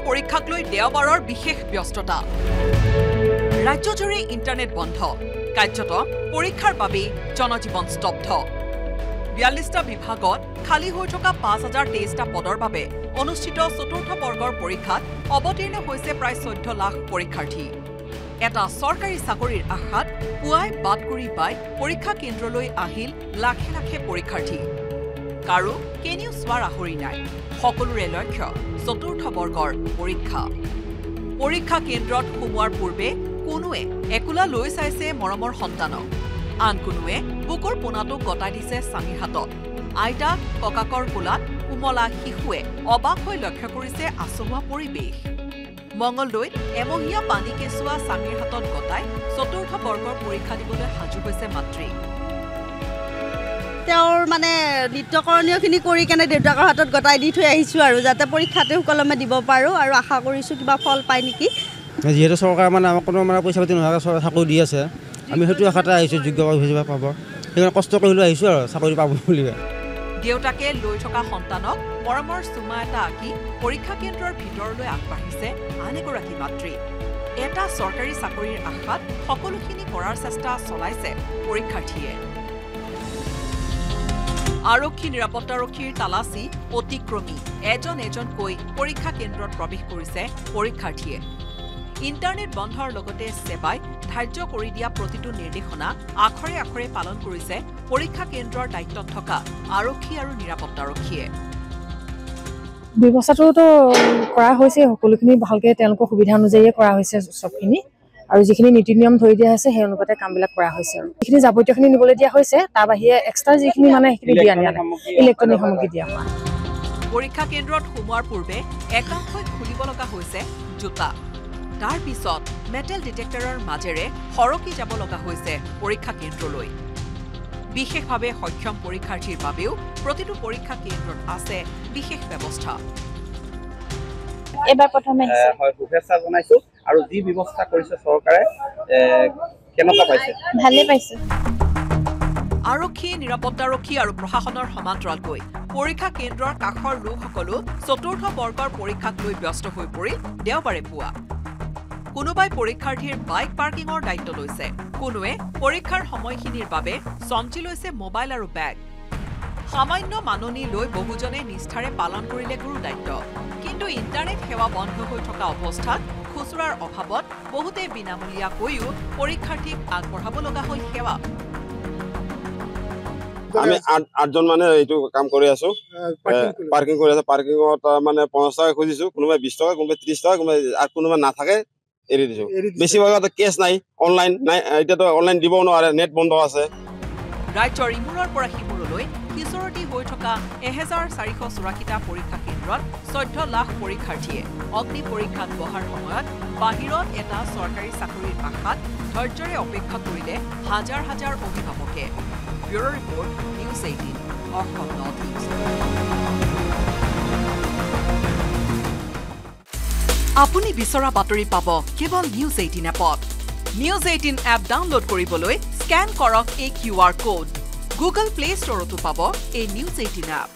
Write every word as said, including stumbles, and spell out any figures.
পৰীক্ষাক লৈ দেওবাৰৰ বিশেষ ব্যস্ততা ৰাজ্যজুৰি ইন্টাৰনেট বন্ধ কাৰ্যত পৰীক্ষাৰ বাবে জনজীৱন স্তব্ধ বিয়াল্লিশটা বিভাগত খালি হৈ থকা পাঁচ হাজাৰ তেইশটা পদৰ বাবে অনুষ্ঠিত চতুৰ্থ বৰ্গৰ পৰীক্ষাত অৱতীৰ্ণ হৈছে প্ৰায় চৈধ্য লাখ পৰীক্ষাৰ্থী এটা চৰকাৰী চাকৰিৰ আশাত পুৱাই বাট কৰি পাই পৰীক্ষা কেন্দ্ৰলৈ আহিল লাখে লাখে পৰীক্ষাৰ্থী কাৰো কেনিও স্বাৰ আহৰি নাই সকলোৰে লক্ষ্য চতুৰ্থ বৰ্গৰ পৰীক্ষা পৰীক্ষা কেন্দ্ৰত সোমোৱাৰ পূৰ্বে কোনোৱে একোলা লৈ চাইছে মৰমৰ সন্তানক আন কোনোৱে বুকুৰ পোনাটো গতাই দিছে স্বামীৰ হাতত আইতা ককাকৰ কোলাত কোমলা শিশুৱে অবাক হৈ লক্ষ্য কৰিছে আচহুৱা পৰিৱেশ মংগলদৈত এমহীয়া পানী কেঁচুৱা স্বামীৰ হাতত গতাই চতুৰ্থ বৰ্গৰ পৰীক্ষা দিবলৈ সাজু হৈছে মাতৃ তেওঁৰ মানে নিত্যকৰণীয়খিনি কৰি কেনে দেউতাকৰ হাতত গতাই দি থৈ আহিছোঁ আৰু যাতে পৰীক্ষাতে সুকলমে দিব পাৰোঁ আৰু আশা কৰিছোঁ কিবা ফল পায় নেকি যিহেতু চৰকাৰে মানে আমাক কোনো মানে পইচা পাতি নোহোৱাকৈ চাকৰি দি আছে আমি সেইটো আশাতে আহিছোঁ যোগ্য হিচাপে পাব সেইকাৰণে কষ্ট কৰি লৈ আহিছোঁ আৰু চাকৰি পাব বুলি দেউতাকে লৈ থকা সন্তানক মৰমৰ চুমা এটা আঁকি পৰীক্ষা কেন্দ্ৰৰ ভিতৰলৈ আগবাঢ়িছে আন এগৰাকী মাতৃ এটা চৰকাৰী চাকৰিৰ আশাত সকলোখিনি কৰাৰ চেষ্টা চলাইছে পৰীক্ষাৰ্থীয়ে আৰক্ষী নিৰাপত্তাৰক্ষীৰ তালাচী অতিক্ৰমী এজন এজনকৈ পৰীক্ষা কেন্দ্ৰত প্ৰৱেশ কৰিছে পৰীক্ষাৰ্থীয়ে ইন্টাৰনেট বন্ধৰ লগতে সেৱাই ধাৰ্য কৰি দিয়া প্ৰতিটো নিৰ্দেশনা আখৰে আখৰে পালন কৰিছে পৰীক্ষা কেন্দ্ৰৰ দায়িত্বত থকা আৰক্ষী আৰু নিৰাপত্তাৰক্ষীয়ে ব্যৱস্থাটোতো কৰা হৈছে সকলোখিনি ভালকৈ তেওঁলোকৰ সুবিধা অনুযায়ী কৰা হৈছে সবখিনি আৰু যিখিনি নীতি নিয়ম ধৰি দিয়া হৈছে সেই অনুপাতে কামবিলাক কৰা হৈছে আৰু যিখিনি যাৱতীয়খিনি নিবলৈ দিয়া হৈছে তাৰ বাহিৰে এক্সট্ৰা যিখিনি মানে সেইখিনি দিয়া নিয়া নাই ইলেক্ট্ৰনিক সামগ্ৰী দিয়া হোৱা পৰীক্ষা কেন্দ্ৰত সোমোৱাৰ পূৰ্বে একাংশই খুলিব লগা হৈছে জোতা তাৰ পিছত মেটেল ডিটেক্টৰৰ মাজেৰে হৰকি যাব লগা হৈছে পৰীক্ষা কেন্দ্ৰলৈ বিশেষভাৱে সক্ষম পৰীক্ষাৰ্থীৰ বাবেও প্ৰতিটো পৰীক্ষা কেন্দ্ৰত আছে বিশেষ ব্যৱস্থা এবাৰ প্ৰথমে হয় শুভেচ্ছা জনাইছো আৰু যি ব্যৱস্থা কৰিছে চৰকাৰে কেনেকুৱা পাইছে ভালে পাইছে আৰক্ষী নিৰাপত্তাৰক্ষী আৰু প্ৰশাসনৰ সমান্তৰালকৈ পৰীক্ষা কেন্দ্ৰৰ কাষৰ লোকসকলো চতুৰ্থ বৰ্গৰ পৰীক্ষাক লৈ ব্যস্ত হৈ পৰিল দেওবাৰে পুৱা কোনোবাই পৰীক্ষাৰ্থীৰ বাইক পাৰ্কিঙৰ দায়িত্ব লৈছে কোনোৱে পৰীক্ষাৰ সময়খিনিৰ বাবে চমজি লৈছে মোবাইল আৰু বেগ সামান্য মাননি লৈ বহুজনে নিষ্ঠাৰে পালন কৰিলে গুৰু দায়িত্ব কিন্তু ইন্টাৰনেট সেৱা বন্ধ হৈ থকা অৱস্থাত খুচুৰাৰ অভাৱত বহুতে বিনামূলীয়াকৈও পৰীক্ষাৰ্থীক আগবঢ়াব লগা হ'ল সেৱা আমি আঠজন মানে এইটো কাম কৰি আছো পাৰ্কিং কৰি আছো পাৰ্কিঙত মানে পঞ্চাছ টকা খুজিছো কোনোবাই বিশ টকা কোনোবাই ত্ৰিশ টকা কোনোবাই আৰু কোনোবাই নাথাকে এৰি দিছো বেছিভাগত কেছ নাই অনলাইন নাই এতিয়াতো অনলাইন দিব নোৱাৰে নেট বন্ধ আছে ৰাজ্যৰ ইমূৰৰ পৰা সিমূৰলৈ কিশোৰতী হৈ থকা এহেজাৰ চাৰিশ চৌৰাশীটা পৰীক্ষা কেন্দ্ৰত চৈধ্য লাখ পৰীক্ষাৰ্থীয়ে অগ্নি পৰীক্ষাত বহাৰ সময়ত বাহিৰত এটা চৰকাৰী চাকৰিৰ আশাত ধৈৰ্যৰে অপেক্ষা কৰিলে হাজাৰ হাজাৰ অভিভাৱকে bureau' report news eighteen Assam North East আপুনি বিচৰা বাতৰি পাব কেৱল নিউজ এইটিন এপত নিউজ এইটিন এপ ডাউনলোড কৰিবলৈ স্কেন কৰক এই Q R code Google Play ষ্টৰতো পাব এই নিউজ এইটিন এপ